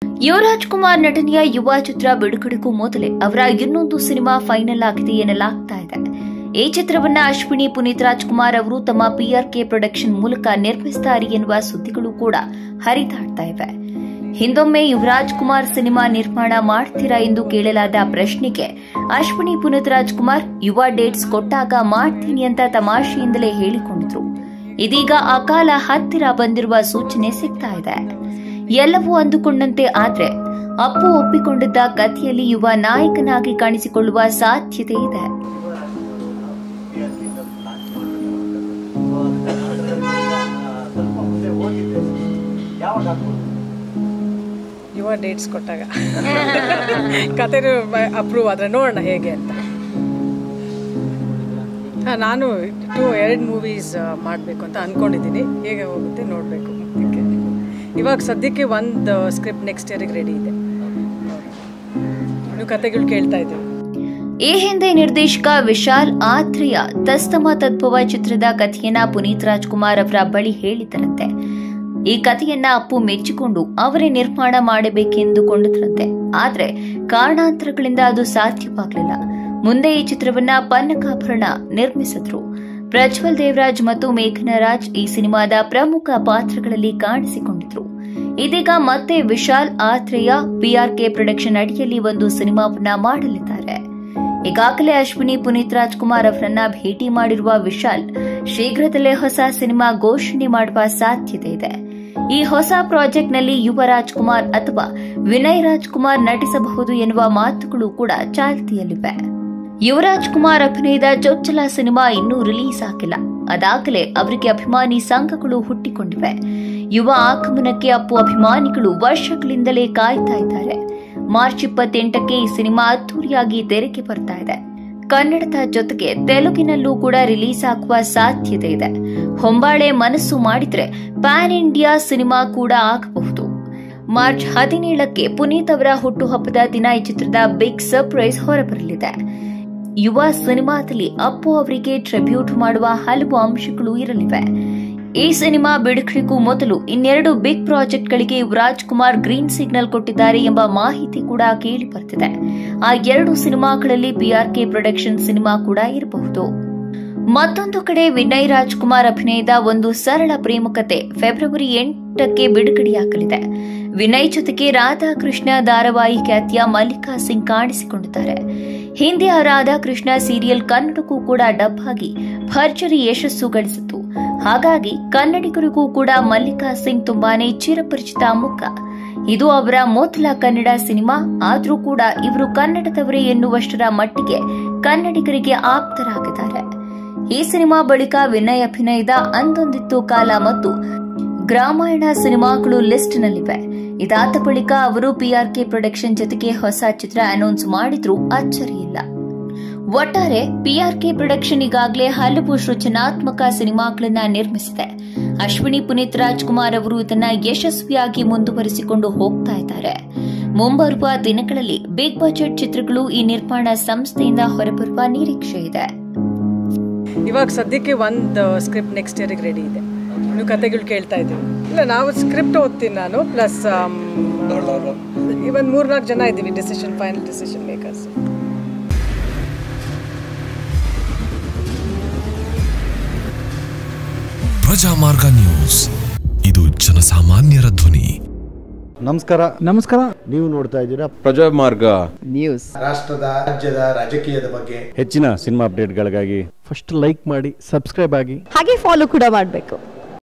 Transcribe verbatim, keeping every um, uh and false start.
ಯುವರಾಜ್ ಕುಮಾರ್ ನಟನೆಯ ಯುವ ಚಿತ್ರ ಬಿಡುಗಡೆಗೂ ಮೊದಲೇ ಅವರ ಇನ್ನೊಂದು ಸಿನಿಮಾ ಫೈನಲ್ ಆಗಿದೆ ಎನ್ನಲಾಗ್ತಾ ಇದೆ. ಈ ಚಿತ್ರವನ್ನ ಅಶ್ವಿನಿ ಪುನೀತ್ ರಾಜ್ಕುಮಾರ್ ಅವರು ತಮ್ಮ ಪಿಆರ್ಕೆ ಪ್ರೊಡಕ್ಷನ್ ಮೂಲಕ ನಿರ್ಮಿಸುತ್ತಾರೆ ಎನ್ನುವ ಸುದ್ದಿಗಳು ಕೂಡ ಹರಿದಾಡ್ತಾ ಇವೆ. ಹಿಂದೊಮ್ಮೆ ಯುವರಾಜ್ ಕುಮಾರ್ ಸಿನಿಮಾ ನಿರ್ಮಾಣ ಮಾಡ್ತೀರಾ ಎಂದು ಕೇಳಲಾದ ಪ್ರಶ್ನೆಗೆ ಅಶ್ವಿನಿ ಪುನೀತ್ ರಾಜ್ಕುಮಾರ್ ಯುವ ಡೇಟ್ಸ್ ಕೊಟ್ಟಾಗ ಮಾಡ್ತೀನಿ ಅಂತ ತಮಾಷೆಯಿಂದಲೇ ಹೇಳಿಕೊಂಡಿದ್ರು. ಇದೀಗ ಆ ಕಾಲ ಹತ್ತಿರ ಬಂದಿರುವ ಸೂಚನೆ ಸಿಗ್ತಾ ಇದೆ. ಎಲ್ಲವೂ ಅಂದುಕೊಂಡಂತೆ ಆದ್ರೆ ಅಪ್ಪು ಒಪ್ಪಿಕೊಂಡಿದ್ದ ಕಥೆಯಲ್ಲಿ ಯುವ ನಾಯಕನಾಗಿ ಕಾಣಿಸಿಕೊಳ್ಳುವ ಸಾಧ್ಯತೆ ಇದೆ. ಯುವ ಡೇಟ್ಸ್ ಕೊಟ್ಟಾಗ ಕತೆ ಅಪ್ರೂವ್ ಆದ್ರೆ ನೋಡೋಣ ಹೇಗೆ ಅಂತ. ಹಾಂ, ನಾನು ಟು ಎರಡು ಮೂವೀಸ್ ಮಾಡಬೇಕು ಅಂತ ಅಂದ್ಕೊಂಡಿದ್ದೀನಿ. ಹೇಗೆ ಹೋಗುತ್ತೆ ನೋಡಬೇಕು. ಅದಕ್ಕೆ ಇವಾಗ ಸದ್ಯಕ್ಕೆ ಒಂದು ಸ್ಕ್ರಿಪ್ಟ್ ನೆಕ್ಸ್ಟ್ ಇಯರಿಗೆ ರೆಡಿ ಇದೆ. ಇನ್ನು ಕತೆಗಳು ಕೇಳ್ತಾ ಇದ್ದೀವಿ. ಈ ಹಿಂದೆ ನಿರ್ದೇಶಕ ವಿಶಾಲ್ ಆತ್ರೇಯ ತಸ್ತಮ ತದ್ಭವ ಚಿತ್ರದ ಕಥೆಯನ್ನ ಪುನೀತ್ ರಾಜ್ಕುಮಾರ್ ಅವರ ಬಳಿ ಹೇಳಿದ್ದರಂತೆ. ಈ ಕಥೆಯನ್ನ ಅಪ್ಪು ಮೆಚ್ಚಿಕೊಂಡು ಅವರೇ ನಿರ್ಮಾಣ ಮಾಡಬೇಕೆಂದುಕೊಂಡಿದ್ರಂತೆ. ಆದ್ರೆ ಕಾರಣಾಂತರಗಳಿಂದ ಅದು ಸಾಧ್ಯವಾಗಲಿಲ್ಲ. ಮುಂದೆ ಈ ಚಿತ್ರವನ್ನ ಪನ್ನಕಾಭರಣ ನಿರ್ಮಿಸಿದ್ರು. ಪ್ರಜ್ವಲ್ ದೇವರಾಜ್ ಮತ್ತು ಮೇಘನಾ ರಾಜ್ ಈ ಸಿನಿಮಾದ ಪ್ರಮುಖ ಪಾತ್ರಗಳಲ್ಲಿ ಕಾಣಿಸಿಕೊಂಡಿದ್ರು. ಇದೀಗ ಮತ್ತೆ ವಿಶಾಲ್ ಆತ್ರೇಯ ಪಿಆರ್ಕೆ ಪ್ರೊಡಕ್ಷನ್ ಅಡಿಯಲ್ಲಿ ಒಂದು ಸಿನಿಮಾವನ್ನ ಮಾಡಲಿದ್ದಾರೆ. ಈಗಾಗಲೇ ಅಶ್ವಿನಿ ಪುನೀತ್ ರಾಜ್ಕುಮಾರ್ ಅವರನ್ನ ಭೇಟಿ ಮಾಡಿರುವ ವಿಶಾಲ್ ಶೀಘ್ರದಲ್ಲೇ ಹೊಸ ಸಿನಿಮಾ ಘೋಷಣೆ ಮಾಡುವ ಸಾಧ್ಯತೆ ಇದೆ. ಈ ಹೊಸ ಪ್ರಾಜೆಕ್ಟ್ನಲ್ಲಿ ಯುವ ರಾಜ್ಕುಮಾರ್ ಅಥವಾ ವಿನಯ್ ರಾಜ್ಕುಮಾರ್ ನಟಿಸಬಹುದು ಎನ್ನುವ ಮಾತುಗಳು ಕೂಡ ಚಾಲ್ತಿಯಲ್ಲಿವೆ. ಯುವರಾಜ್ ಕುಮಾರ್ ಅಭಿನಯದ ಚೊಚ್ಚಲ ಸಿನಿಮಾ ಇನ್ನೂ ರಿಲೀಸ್ ಆಗಿಲ್ಲ. ಅದಾಗಲೇ ಅವರಿಗೆ ಅಭಿಮಾನಿ ಸಂಘಗಳು ಹುಟ್ಟಿಕೊಂಡಿವೆ. ಯುವ ಆಗಮನಕ್ಕೆ ಅಪ್ಪು ಅಭಿಮಾನಿಗಳು ವರ್ಷಗಳಿಂದಲೇ ಕಾಯ್ತಾ ಇದ್ದಾರೆ. ಮಾರ್ಚ್ ಇಪ್ಪತ್ತೆಂಟಕ್ಕೆ ಈ ಸಿನಿಮಾ ಅದ್ದೂರಿಯಾಗಿ ತೆರೆಗೆ ಬರ್ತಾ ಇದೆ. ಕನ್ನಡದ ಜೊತೆಗೆ ತೆಲುಗಿನಲ್ಲೂ ಕೂಡ ರಿಲೀಸ್ ಆಗುವ ಸಾಧ್ಯತೆ ಇದೆ. ಹೊಂಬಾಳೆ ಮನಸ್ಸು ಮಾಡಿದ್ರೆ ಪ್ಯಾನ್ ಇಂಡಿಯಾ ಸಿನಿಮಾ ಕೂಡ ಆಗಬಹುದು. ಮಾರ್ಚ್ ಹದಿನೇಳಕ್ಕೆ ಪುನೀತ್ ಅವರ ಹುಟ್ಟುಹಬ್ಬದ ದಿನ ಈ ಚಿತ್ರದ ಬಿಗ್ ಸರ್ಪ್ರೈಸ್ ಹೊರಬರಲಿದೆ. ಯುವ ಸಿನಿಮಾದಲ್ಲಿ ಅಪ್ಪು ಅವರಿಗೆ ಟ್ರಿಬ್ಯೂಟ್ ಮಾಡುವ ಹಲವು ಅಂಶಗಳು ಇರಲಿವೆ. ಈ ಸಿನಿಮಾ ಬಿಡುಗಡೆಗೂ ಮೊದಲು ಇನ್ನೆರಡು ಬಿಗ್ ಪ್ರಾಜೆಕ್ಟ್ಗಳಿಗೆ ಯುವರಾಜ್ ಕುಮಾರ್ ಗ್ರೀನ್ ಸಿಗ್ನಲ್ ಕೊಟ್ಟಿದ್ದಾರೆ ಎಂಬ ಮಾಹಿತಿ ಕೂಡ ಕೇಳಿ ಬರ್ತಿದೆ. ಆ ಎರಡು ಸಿನಿಮಾಗಳಲ್ಲಿ ಪಿಆರ್ಕೆ ಪ್ರೊಡಕ್ಷನ್ ಸಿನಿಮಾ ಕೂಡ ಇರಬಹುದು. ಮತ್ತೊಂದು ಕಡೆ ವಿನಯ್ ರಾಜ್ಕುಮಾರ್ ಅಭಿನಯದ ಒಂದು ಸರಳ ಪ್ರೇಮಕತೆ ಫೆಬ್ರವರಿ ಎಂಟಕ್ಕೆ ಬಿಡುಗಡೆಯಾಗಲಿದೆ. ವಿನಯ್ ಜೊತೆಗೆ ರಾಧಾಕೃಷ್ಣ ಧಾರಾವಾಹಿ ಖ್ಯಾತಿಯ ಮಲ್ಲಿಕಾ ಸಿಂಗ್ ಕಾಣಿಸಿಕೊಂಡಿದ್ದಾರೆ. ಹಿಂದಿಯ ರಾಧಾಕೃಷ್ಣ ಸೀರಿಯಲ್ ಕನ್ನಡಕ್ಕೂ ಕೂಡ ಡಬ್ ಆಗಿ ಭರ್ಜರಿ ಯಶಸ್ಸು ಗಳಿಸಿತು. ಹಾಗಾಗಿ ಕನ್ನಡಿಗರಿಗೂ ಕೂಡ ಮಲ್ಲಿಕಾ ಸಿಂಗ್ ತುಂಬಾನೇ ಚಿರಪರಿಚಿತ ಮುಖ. ಇದು ಅವರ ಮೊದಲ ಕನ್ನಡ ಸಿನಿಮಾ. ಆದರೂ ಕೂಡ ಇವರು ಕನ್ನಡದವರೇ ಎನ್ನುವಷ್ಟರ ಮಟ್ಟಿಗೆ ಕನ್ನಡಿಗರಿಗೆ ಆಪ್ತರಾಗಿದ್ದಾರೆ. ಈ ಸಿನಿಮಾ ಬಳಿಕ ವಿನಯ್ ಅಭಿನಯದ ಅಂದೊಂದಿತ್ತು ಕಾಲ ಮತ್ತು ಗ್ರಾಮಾಯಣ ಸಿನಿಮಾಗಳು ಲಿಸ್ಟ್ನಲ್ಲಿವೆ. ಇದಾದ ಬಳಿಕ ಅವರು ಪಿಆರ್ಕೆ ಪ್ರೊಡಕ್ಷನ್ ಜೊತೆಗೆ ಹೊಸ ಚಿತ್ರ ಅನೌನ್ಸ್ ಮಾಡಿದ್ರೂ ಅಚ್ಚರಿಯಿಲ್ಲ. ಒಟ್ಟಾರೆ ಪಿಆರ್ಕೆ ಪ್ರೊಡಕ್ಷನ್ ಈಗಾಗಲೇ ಹಲವು ಸೃಜನಾತ್ಮಕ ಸಿನಿಮಾಗಳನ್ನ ನಿರ್ಮಿಸಿದೆ. ಅಶ್ವಿನಿ ಪುನೀತ್ ರಾಜ್ಕುಮಾರ್ ಅವರು ಇದನ್ನ ಯಶಸ್ವಿಯಾಗಿ ಮುಂದುವರಿಸಿಕೊಂಡು ಹೋಗ್ತಾ ಇದ್ದಾರೆ. ಮುಂಬರುವ ದಿನಗಳಲ್ಲಿ ಬಿಗ್ ಬಜೆಟ್ ಚಿತ್ರಗಳು ಈ ನಿರ್ಮಾಣ ಸಂಸ್ಥೆಯಿಂದ ಹೊರಬರುವ ನಿರೀಕ್ಷೆ ಇದೆ. ಇವಾಗ ಸದ್ಯಕ್ಕೆ ಒಂದು ಸ್ಕ್ರಿಪ್ಟ್ ನೆಕ್ಸ್ಟ್ ಇಯರಿಗೆ ರೆಡಿ ಇದೆ. ಇನ್ನು ಕತೆಗಳು ಕೇಳ್ತಾ ಇದ್ದೀವಿ. ಇಲ್ಲ, ನಾವು ಸ್ಕ್ರಿಪ್ಟ್ ಓದ್ತೀನಿ ನಾನು, ಪ್ಲಸ್ ಇವನ್ ಮೂರ್ನಾಲ್ಕು ಜನ ಇದ್ದೀವಿ decision final decision makers. Prajamarga news, ಇದು ಜನಸಾಮಾನ್ಯರ ಧ್ವನಿ. ನಮಸ್ಕಾರ ನಮಸ್ಕಾರ ನೀವು ನೋಡ್ತಾ ಇದ್ದೀರಾ ಪ್ರಜಾಮಾರ್ಗ ನ್ಯೂಸ್. ರಾಷ್ಟ್ರದ ರಾಜ್ಯದ ರಾಜಕೀಯದ ಬಗ್ಗೆ ಹೆಚ್ಚಿನ ಸಿನಿಮಾ ಅಪ್ಡೇಟ್ಗಳಿಗಾಗಿ ಫಸ್ಟ್ ಲೈಕ್ ಮಾಡಿ, ಸಬ್ಸ್ಕ್ರೈಬ್ ಆಗಿ, ಹಾಗೆ ಫಾಲೋ ಕೂಡ ಮಾಡಬೇಕು.